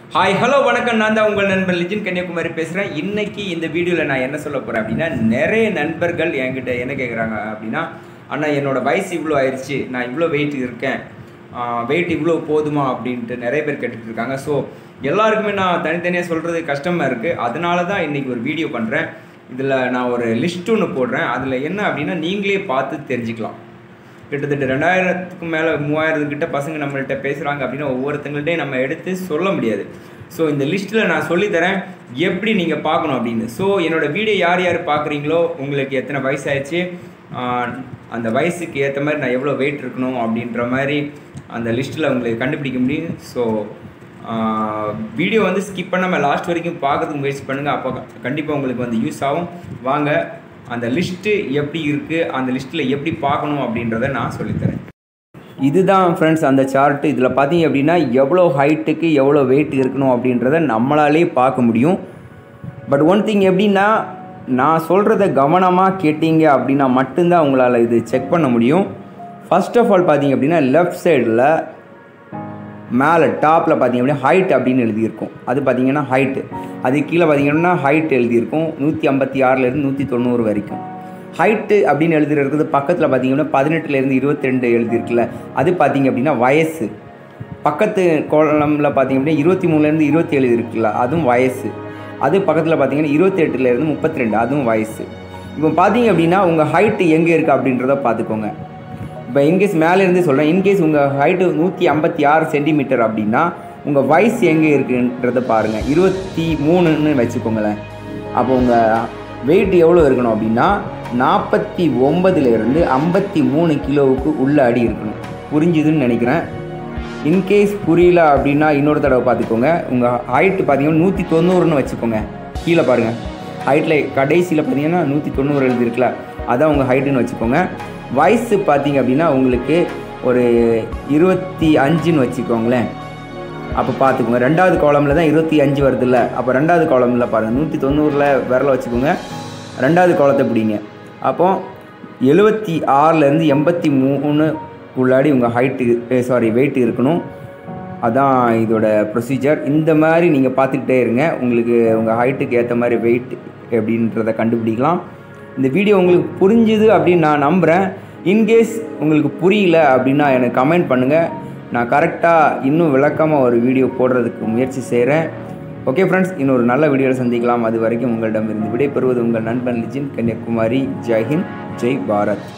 Hi hello வணக்கம். நான் தான் உங்கள் நண்பன் லிஜன் கன்னியாகுமரி பேசுகிறேன். இன்றைக்கி இந்த வீடியோவில் நான் என்ன சொல்ல போகிறேன் அப்படின்னா, நிறைய நண்பர்கள் என்கிட்ட என்ன கேட்குறாங்க அப்படின்னா, அண்ணா என்னோடய வயசு இவ்வளோ ஆயிடுச்சு, நான் இவ்வளோ வெயிட் இருக்கேன், வெயிட் இவ்வளோ போதுமா அப்படின்ட்டு நிறைய பேர் கேட்டுட்டு இருக்காங்க. ஸோ எல்லாருக்குமே நான் தனித்தனியாக சொல்கிறது கஷ்டமாக இருக்குது. அதனால தான் இன்றைக்கி ஒரு வீடியோ பண்ணுறேன். இதில் நான் ஒரு லிஸ்ட் ஒன்று போடுறேன். அதில் என்ன அப்படின்னா நீங்களே பார்த்து தெரிஞ்சுக்கலாம். கிட்டத்தட்ட 2000க்கு மேலே 3000 கிட்ட பசங்க நம்மள்கிட்ட பேசுகிறாங்க அப்படின்னா ஒவ்வொருத்தங்கள்ட்டையும் நம்ம எடுத்து சொல்ல முடியாது. ஸோ இந்த லிஸ்ட்டில் நான் சொல்லித்தரேன் எப்படி நீங்கள் பார்க்கணும் அப்படின்னு. ஸோ என்னோடய வீடியோ யார் யார் பார்க்குறீங்களோ, உங்களுக்கு எத்தனை வயசாகிடுச்சு, அந்த வயசுக்கு ஏற்ற மாதிரி நான் எவ்வளோ வெயிட் இருக்கணும் அப்படின்ற மாதிரி அந்த லிஸ்ட்டில் உங்களுக்கு கண்டுபிடிக்க முடியும். ஸோ வீடியோ வந்து ஸ்கிப் பண்ணாமல் லாஸ்ட் வரைக்கும் பார்க்கறதுக்கு முயற்சி பண்ணுங்கள். அப்போ கண்டிப்பாக உங்களுக்கு வந்து யூஸ் ஆகும். வாங்க அந்த லிஸ்ட்டு எப்படி இருக்குது, அந்த லிஸ்ட்டில் எப்படி பார்க்கணும் அப்படின்றத நான் சொல்லித்தரேன். இதுதான் ஃப்ரெண்ட்ஸ் அந்த சார்ட்டு. இதில் பார்த்தீங்க அப்படின்னா எவ்வளோ ஹைட்டுக்கு எவ்வளோ வெயிட் இருக்கணும் அப்படின்றத நம்மளாலே பார்க்க முடியும். பட் ஒன் திங் எப்படின்னா, நான் சொல்கிறத கவனமாக கேட்டீங்க அப்படின்னா மட்டும்தான் உங்களால் இது செக் பண்ண முடியும். ஃபர்ஸ்ட் ஆஃப் ஆல் பார்த்தீங்க அப்படின்னா லெஃப்ட் சைடில் மேலே டாப்பில் பார்த்தீங்க அப்படின்னா ஹைட் அப்படின்னு எழுதியிருக்கும். அது பார்த்தீங்கன்னா ஹைட்டு. அது கீழே பார்த்தீங்கன்னா ஹைட் எழுதியிருக்கும் 156லேருந்து 190 வரைக்கும். ஹைட்டு அப்படின்னு எழுதிருக்கிறது பக்கத்தில் பார்த்தீங்கன்னா 18லேருந்து 22 எழுதியிருக்குல்ல, அது பார்த்தீங்க அப்படின்னா வயசு. பக்கத்து கோலமில் பார்த்தீங்க அப்படின்னா 23லேருந்து 27 இருக்குல்ல, அதுவும் வயசு. அது பக்கத்தில் பார்த்தீங்கன்னா 28லேருந்து 32, அதுவும் வயசு. இப்போ பார்த்தீங்க அப்படின்னா உங்கள் ஹைட்டு எங்கே இருக்குது அப்படின்றத பார்த்துக்கோங்க. இப்போ இன்கேஸ் மேலேருந்து சொல்கிறேன், இன்கேஸ் உங்கள் ஹைட்டு 156 சென்டிமீட்டர் அப்படின்னா உங்கள் வயசு எங்கே இருக்குன்றதை பாருங்கள். 23ன்னு வச்சுக்கோங்களேன். அப்போ உங்கள் வெயிட் எவ்வளோ இருக்கணும் அப்படின்னா 49லேருந்து 53 கிலோவுக்கு உள்ள அடி இருக்கணும். புரிஞ்சுதுன்னு நினைக்கிறேன். இன்கேஸ் புரியல அப்படின்னா இன்னொரு தடவை பார்த்துக்கோங்க. உங்கள் ஹைட்டு பார்த்தீங்கன்னா 190ன்னு வச்சுக்கோங்க. கீழே பாருங்கள், ஹைட்டில் கடைசியில் பார்த்தீங்கன்னா 190 எழுதிருக்குல்ல, அதான் உங்கள் ஹைட்டுன்னு வச்சுக்கோங்க. வயசு பார்த்தீங்க அப்படின்னா உங்களுக்கு ஒரு 25ன்னு வச்சுக்கோங்களேன். அப்போ பார்த்துக்கோங்க, ரெண்டாவது காலமில் தான் 25 வருதுல்ல. அப்போ ரெண்டாவது காலமில் பாருங்கள், 190ல் விரலை வச்சுக்கோங்க, ரெண்டாவது காலத்தை பிடிங்க. அப்போ 76லேருந்து 83 உள்ளாடி உங்கள் வெயிட் இருக்கணும். அதான் இதோட ப்ரொசீஜர். இந்த மாதிரி நீங்கள் பார்த்துக்கிட்டே இருங்க. உங்களுக்கு உங்கள் ஹைட்டுக்கு ஏற்ற மாதிரி வெயிட் எப்படின்றத கண்டுபிடிக்கலாம். இந்த வீடியோ உங்களுக்கு புரிஞ்சுது அப்படின்னு நான் நம்புகிறேன். இன்கேஸ் உங்களுக்கு புரியல அப்படின்னா எனக்கு கமெண்ட் பண்ணுங்கள். நான் கரெக்டாக இன்னும் விளக்கமாக ஒரு வீடியோ போடுறதுக்கு முயற்சி செய்கிறேன். ஓகே ஃப்ரெண்ட்ஸ், இன்னொரு நல்ல வீடியோவில் சந்திக்கலாம். அது வரைக்கும் உங்களிடமிருந்து விடைபெறுவது உங்கள் நண்பன் லிஜன் கன்னியாகுமரி. ஜெய் ஹிந்த், ஜெய் பாரத்.